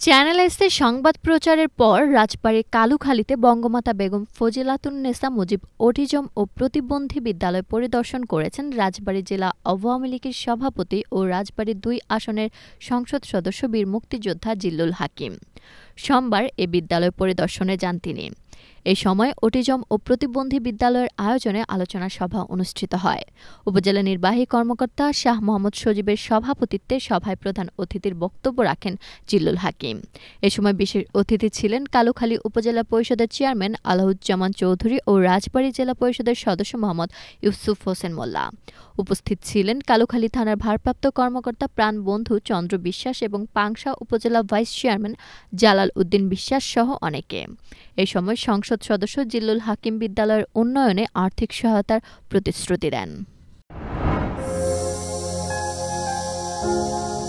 Channel এসে সংবাদ প্রচারের পর রাজবাড়ীর কালুখালীতে বঙ্গমাতা বেগম ফজিলাতুন্নেছা মুজিব অটিজম ও প্রতিবন্ধী বিদ্যালয় পরিদর্শন করেছেন রাজবাড়ী জেলা আওয়ামী লীগের সভাপতি ও রাজবাড়ী ২ আসনের সংসদ সদস্য বীর মুক্তিযোদ্ধা জিল্লুল হাকিম। সোমবার এ বিদ্যালয় পরিদর্শনে যান তিনি। এ সময় অটিজম ও প্রতিবন্ধী বিদ্যালয়ের আয়োজনে আলোচনা সভা অনুষ্ঠিত হয়। উপজেলা নির্বাহী কর্মকর্তা শাহ মোহাম্মদ সজীবের সভাপতিত্বে সভায় প্রধান অতিথির বক্তব্য রাখেন জিল্লুল হাকিম। এ সময় বিশেষ অতিথি ছিলেন কালুখালী উপজেলা পরিষদের চেয়ারম্যান আলাউজ্জামান চৌধুরী ও রাজবাড়ী জেলা পরিষদের সদস্য মোহাম্মদ ইউসুফ হোসেন মোল্লা। উপস্থিত ছিলেন কালুখালী থানার ভারপ্রাপ্ত কর্মকর্তা প্রাণবন্ধু চন্দ্র বিশ্বাস এবং পাংশা উপজেলা ভাইস চেয়ারম্যান জালাল উদ্দিন বিশ্বাস সহ অনেকে। এ সময় সংসদ সদস্য জিল্লুল হাকিম বিদ্যালয়ের উন্নয়নে আর্থিক সহায়তার প্রতিশ্রুতি দেন।